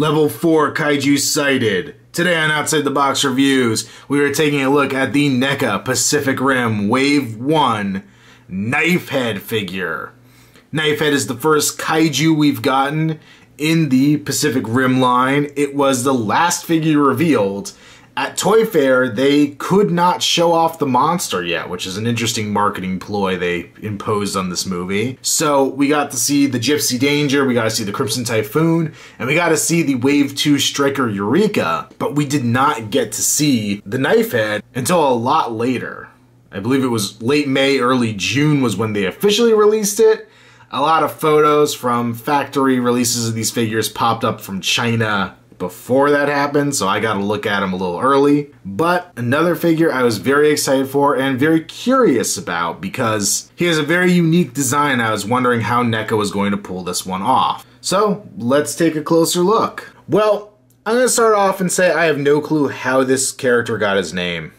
Level 4 Kaiju sighted. Today on Outside the Box Reviews, we are taking a look at the NECA Pacific Rim Wave 1 Knifehead figure. Knifehead is the first Kaiju we've gotten in the Pacific Rim line. It was the last figure revealed. At Toy Fair, they could not show off the monster yet, which is an interesting marketing ploy they imposed on this movie. So we got to see the Gypsy Danger, we got to see the Crimson Typhoon, and we got to see the Wave 2 Striker Eureka, but we did not get to see the Knifehead until a lot later. I believe it was late May, early June was when they officially released it. A lot of photos from factory releases of these figures popped up from China before that happened, so I got to look at him a little early. But another figure I was very excited for and very curious about because he has a very unique design. I was wondering how NECA was going to pull this one off. So let's take a closer look. Well, I'm going to start off and say I have no clue how this character got his name.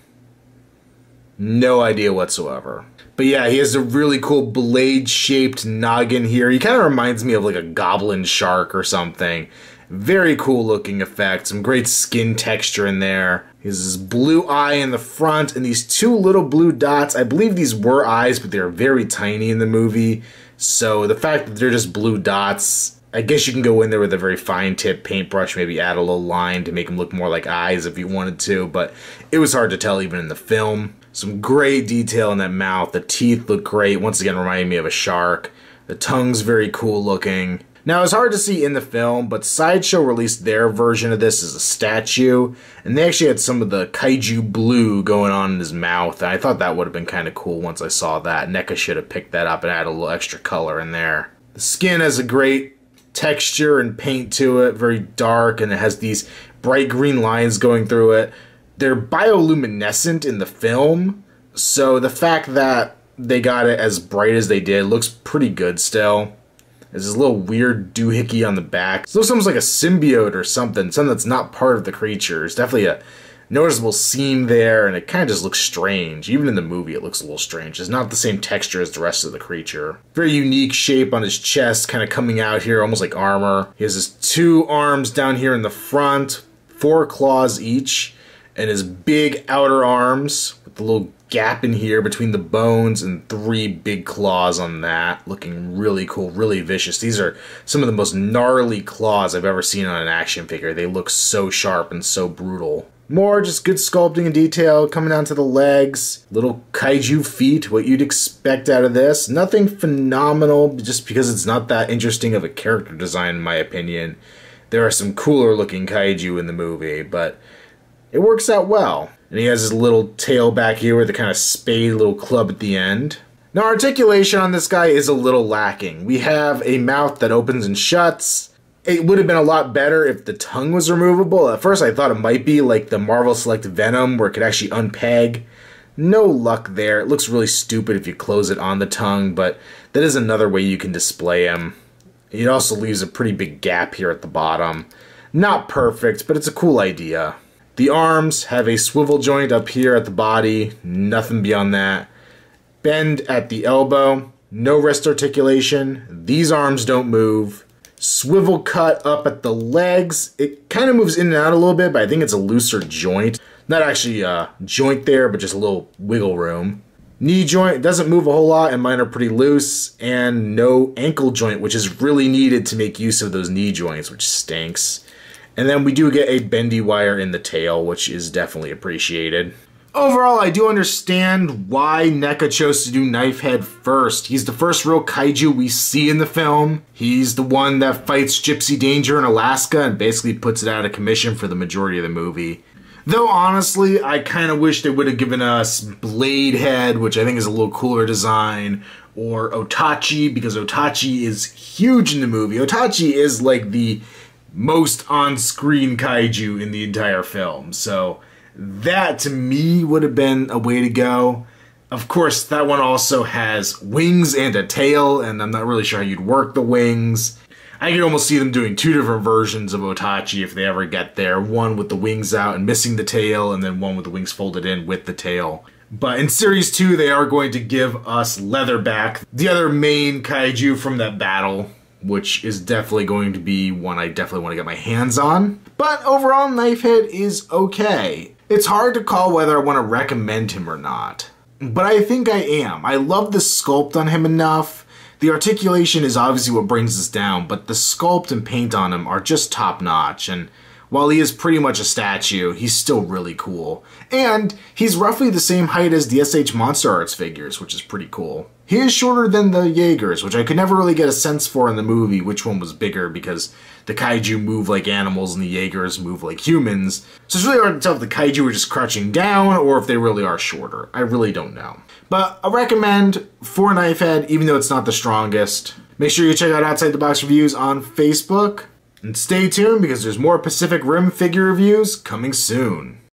No idea whatsoever. But yeah, he has a really cool blade-shaped noggin here. He kind of reminds me of like a goblin shark or something. Very cool looking effect, some great skin texture in there. He has this blue eye in the front and these two little blue dots. I believe these were eyes, but they're very tiny in the movie. So the fact that they're just blue dots, I guess you can go in there with a very fine tip paintbrush, maybe add a little line to make them look more like eyes if you wanted to, but it was hard to tell even in the film. Some great detail in that mouth. The teeth look great, once again reminding me of a shark. The tongue's very cool looking. Now, it's hard to see in the film, but Sideshow released their version of this as a statue, and they actually had some of the Kaiju blue going on in his mouth, and I thought that would have been kind of cool once I saw that. NECA should have picked that up and added a little extra color in there. The skin has a great texture and paint to it, very dark, and it has these bright green lines going through it. They're bioluminescent in the film, so the fact that they got it as bright as they did looks pretty good still. There's this little weird doohickey on the back. It looks almost like a symbiote or something that's not part of the creature. There's definitely a noticeable seam there, and it kind of just looks strange. Even in the movie, it looks a little strange. It's not the same texture as the rest of the creature. Very unique shape on his chest, kind of coming out here, almost like armor. He has his two arms down here in the front, 4 claws each, and his big outer arms with the little gap in here between the bones and 3 big claws on that. Looking really cool, really vicious. These are some of the most gnarly claws I've ever seen on an action figure. They look so sharp and so brutal. More just good sculpting and detail coming down to the legs. Little kaiju feet, what you'd expect out of this. Nothing phenomenal just because it's not that interesting of a character design in my opinion. There are some cooler looking kaiju in the movie, but it works out well. And he has his little tail back here with a kind of spade little club at the end. Now, articulation on this guy is a little lacking. We have a mouth that opens and shuts. It would have been a lot better if the tongue was removable. At first, I thought it might be like the Marvel Select Venom, where it could actually unpeg. No luck there. It looks really stupid if you close it on the tongue, but that is another way you can display him. It also leaves a pretty big gap here at the bottom. Not perfect, but it's a cool idea. The arms have a swivel joint up here at the body, nothing beyond that. Bend at the elbow, no wrist articulation, these arms don't move. Swivel cut up at the legs, it kind of moves in and out a little bit, but I think it's a looser joint. Not actually a joint there, but just a little wiggle room. Knee joint doesn't move a whole lot, and mine are pretty loose, and no ankle joint, which is really needed to make use of those knee joints, which stinks. And then we do get a bendy wire in the tail, which is definitely appreciated. Overall, I do understand why NECA chose to do Knifehead first. He's the first real kaiju we see in the film. He's the one that fights Gypsy Danger in Alaska and basically puts it out of commission for the majority of the movie. Though honestly, I kind of wish they would have given us Bladehead, which I think is a little cooler design, or Otachi, because Otachi is huge in the movie. Otachi is like the most on-screen kaiju in the entire film, so that to me would have been a way to go. Of course, that one also has wings and a tail, and I'm not really sure how you'd work the wings. I could almost see them doing 2 different versions of Otachi if they ever get there. One with the wings out and missing the tail, and then one with the wings folded in with the tail. But in Series 2, they are going to give us Leatherback, the other main kaiju from that battle. which is definitely going to be one I definitely want to get my hands on. But overall, Knifehead is okay. It's hard to call whether I want to recommend him or not. But I think I am. I love the sculpt on him enough. The articulation is obviously what brings us down, but the sculpt and paint on him are just top notch, and while he is pretty much a statue, he's still really cool. And he's roughly the same height as the SH Monster Arts figures, which is pretty cool. He is shorter than the Jaegers, which I could never really get a sense for in the movie which one was bigger, because the kaiju move like animals and the Jaegers move like humans. So it's really hard to tell if the kaiju are just crouching down or if they really are shorter. I really don't know. But I recommend for Knifehead, even though it's not the strongest. Make sure you check out Outside the Box Reviews on Facebook. And stay tuned because there's more Pacific Rim figure reviews coming soon.